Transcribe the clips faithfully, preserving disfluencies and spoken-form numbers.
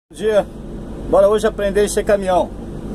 Bom dia, bora hoje aprender a encher caminhão.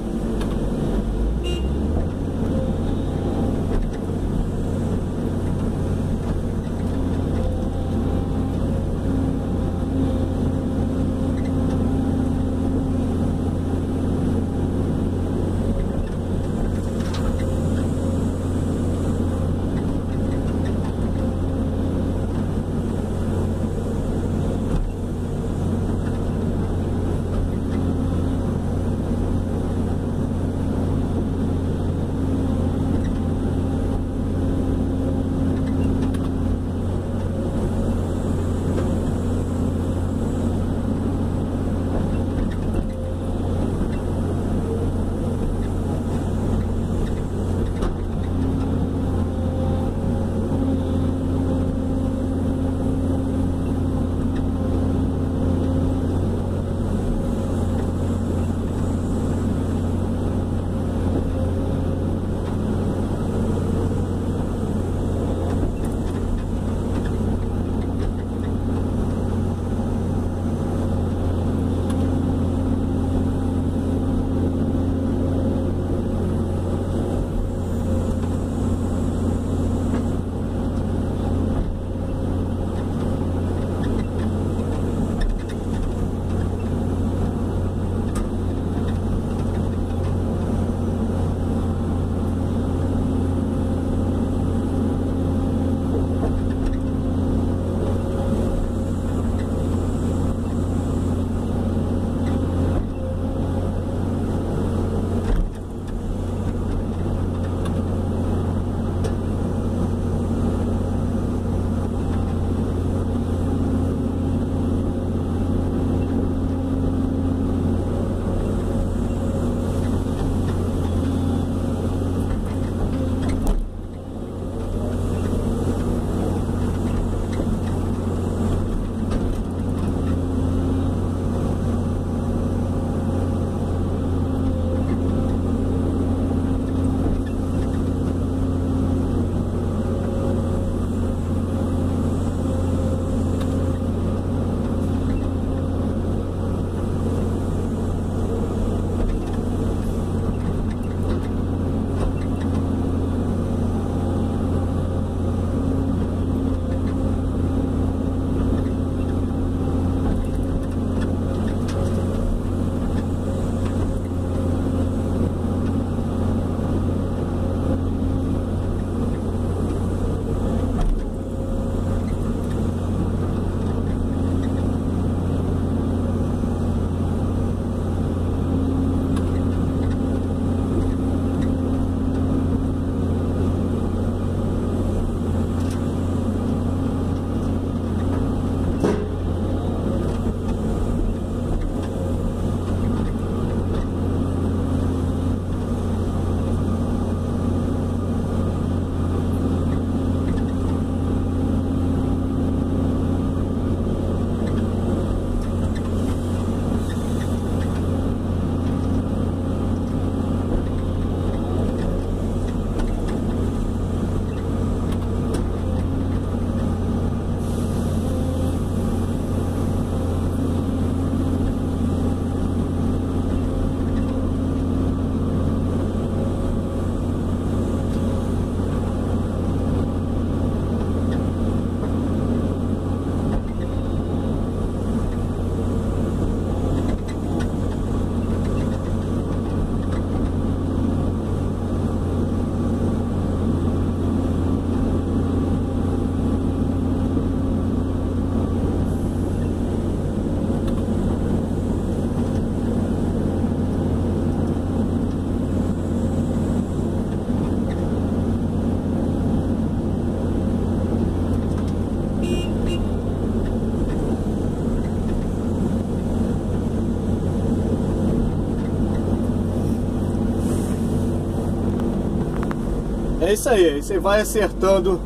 É isso aí, aí você vai acertando,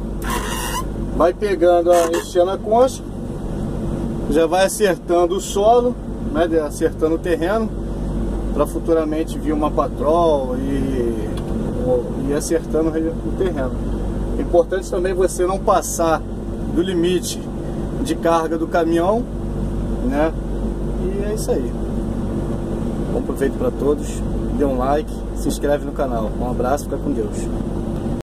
vai pegando, enchendo a concha, já vai acertando o solo, né, acertando o terreno, para futuramente vir uma patrol e, e acertando o terreno. É importante também você não passar do limite de carga do caminhão, né? E é isso aí. Aproveito para todos, dê um like, se inscreve no canal. Um abraço, fica com Deus.